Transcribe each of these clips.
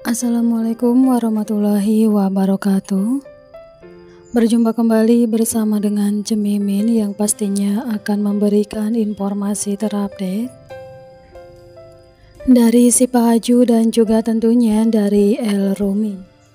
Assalamualaikum warahmatullahi wabarakatuh. Berjumpa kembali bersama dengan Cemimin yang pastinya akan memberikan informasi terupdate dari si Pahaju dan juga tentunya dari El Rumi.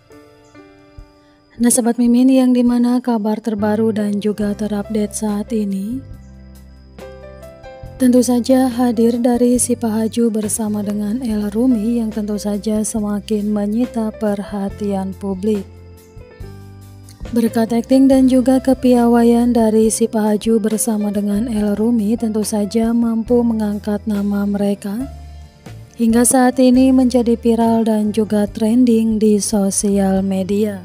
Nah Sobat Mimin, yang dimana kabar terbaru dan juga terupdate saat ini tentu saja hadir dari si Pahaju bersama dengan El Rumi yang tentu saja semakin menyita perhatian publik. Berkat akting dan juga kepiawaian dari si Pahaju bersama dengan El Rumi tentu saja mampu mengangkat nama mereka hingga saat ini menjadi viral dan juga trending di sosial media.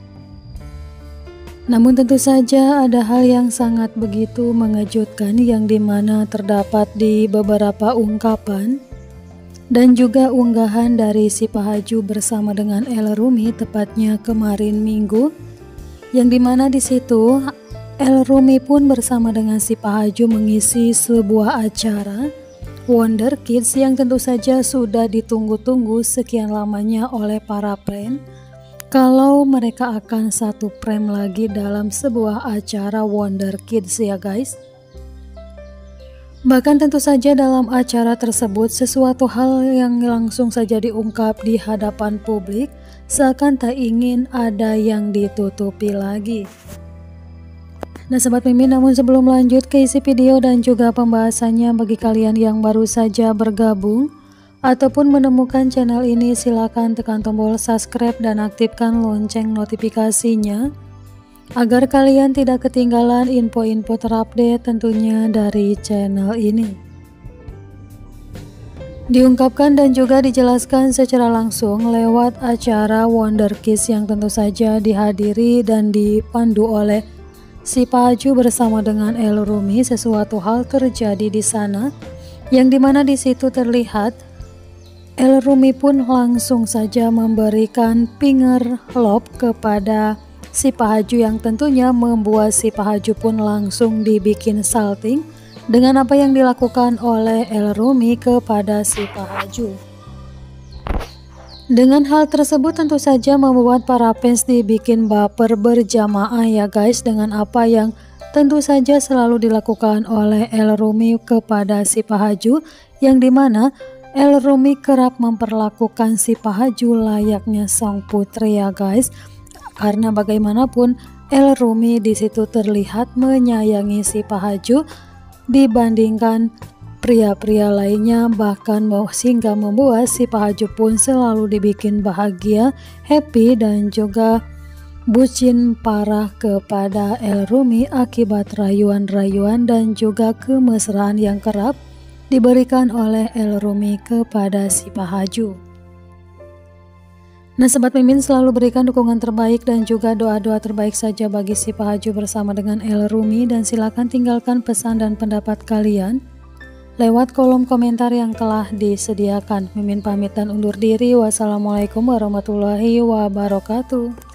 Namun tentu saja ada hal yang sangat begitu mengejutkan yang dimana terdapat di beberapa ungkapan dan juga unggahan dari si Pahaju bersama dengan El Rumi tepatnya kemarin Minggu, yang dimana di situ El Rumi pun bersama dengan si Pahaju mengisi sebuah acara Wonder Kids yang tentu saja sudah ditunggu-tunggu sekian lamanya oleh para fans. Kalau mereka akan satu frame lagi dalam sebuah acara Wonder Kids ya guys. Bahkan tentu saja dalam acara tersebut sesuatu hal yang langsung saja diungkap di hadapan publik seakan tak ingin ada yang ditutupi lagi. Nah Sobat Mimin, namun sebelum lanjut ke isi video dan juga pembahasannya, bagi kalian yang baru saja bergabung ataupun menemukan channel ini, silakan tekan tombol subscribe dan aktifkan lonceng notifikasinya agar kalian tidak ketinggalan info-info terupdate tentunya dari channel ini. Diungkapkan dan juga dijelaskan secara langsung lewat acara Wonder Kids yang tentu saja dihadiri dan dipandu oleh si Pahaju bersama dengan El Rumi. Sesuatu hal terjadi di sana yang dimana di situ terlihat El Rumi pun langsung saja memberikan finger love kepada si Pahaju yang tentunya membuat si Pahaju pun langsung dibikin salting dengan apa yang dilakukan oleh El Rumi kepada si Pahaju. Dengan hal tersebut tentu saja membuat para fans dibikin baper berjamaah ya guys, dengan apa yang tentu saja selalu dilakukan oleh El Rumi kepada si Pahaju, yang dimana El Rumi kerap memperlakukan si Pahaju layaknya sang putri ya guys. Karena bagaimanapun El Rumi di situ terlihat menyayangi si Pahaju dibandingkan pria-pria lainnya, bahkan sehingga membuat si Pahaju pun selalu dibikin bahagia, happy dan juga bucin parah kepada El Rumi akibat rayuan-rayuan dan juga kemesraan yang kerap diberikan oleh El Rumi kepada si Pahaju. Nah Sobat Mimin, selalu berikan dukungan terbaik dan juga doa-doa terbaik saja bagi si Pahaju bersama dengan El Rumi, dan silakan tinggalkan pesan dan pendapat kalian lewat kolom komentar yang telah disediakan. Mimin pamit dan undur diri. Wassalamualaikum warahmatullahi wabarakatuh.